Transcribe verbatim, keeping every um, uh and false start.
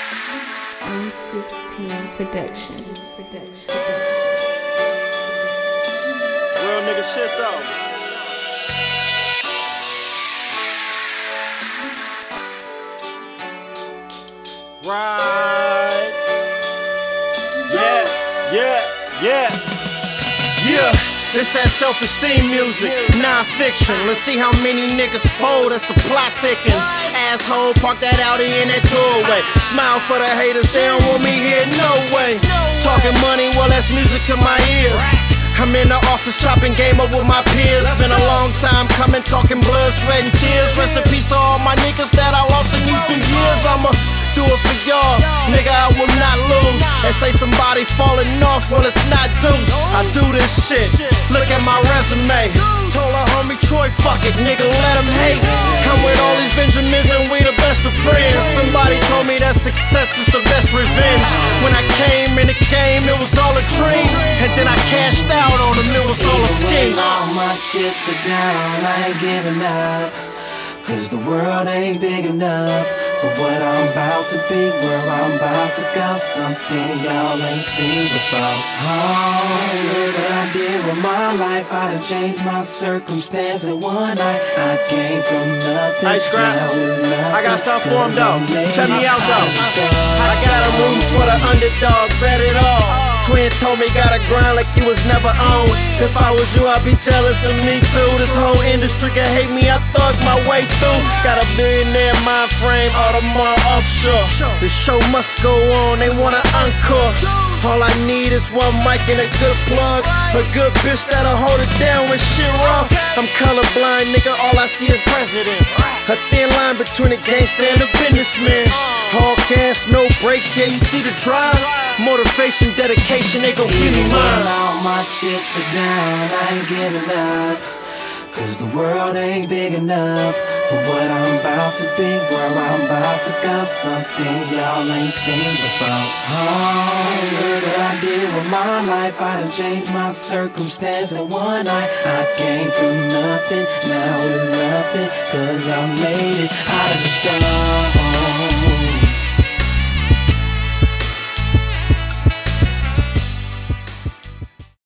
one sixteen production. Production. Real nigga shit though. Right. Yeah, yeah, yeah. Yeah. This that self-esteem music, non-fiction. Let's see how many niggas fold as the plot thickens. Asshole, park that Audi in that doorway. Smile for the haters, they don't want me here, no way. Talking money, well that's music to my ears. I'm in the office chopping game up with my peers. Been a long time coming, talking blood, sweat and tears. Rest in peace to all my niggas that I lost in these few years. I'ma do it for y'all, nigga, I will not lose. And say somebody falling off, well it's not deuce. I do this shit, look at my resume. Told her homie Troy, fuck it, nigga, let him hate. Come with all these Benjamins and we the best of friends. Somebody told me that success is the best revenge. When I came in the game, it was all a dream. And then I cashed out on them, it was all a scheme. All my chips are down, I ain't giving up. Cause the world ain't big enough for what I'm about to be. Where I'm about to go, something y'all ain't seen before. Oh, look what I did with my life. I done changed my circumstance in one night. I came from nothing, Hey, Scrap, now it's nothing. I got something for him though. Check me out though. I I got a room for the underdog, bet it all. Twin told me gotta grind like you was never on. If I was you, I'd be jealous of me too. This whole industry can hate me, I thug my way through. Got a billionaire mind frame, Audemars offshore. The show must go on, they wanna encore. All I need is one mic and a good plug. A good bitch that'll hold it down when shit rough. I'm colorblind, nigga, all I see is president. A thin line between a gangster and a businessman. All gas, no brakes, yeah, you see the drive. Motivation, dedication, they gon' give me mine. All my chips are down, I ain't giving up. Cause the world ain't big enough for what I'm about to be. Where I'm about to go, something y'all ain't seen before. Oh, look what I did with my life. I done changed my circumstance in one night. I came from nothing, now it's nothing. Cause I made it out of the storm.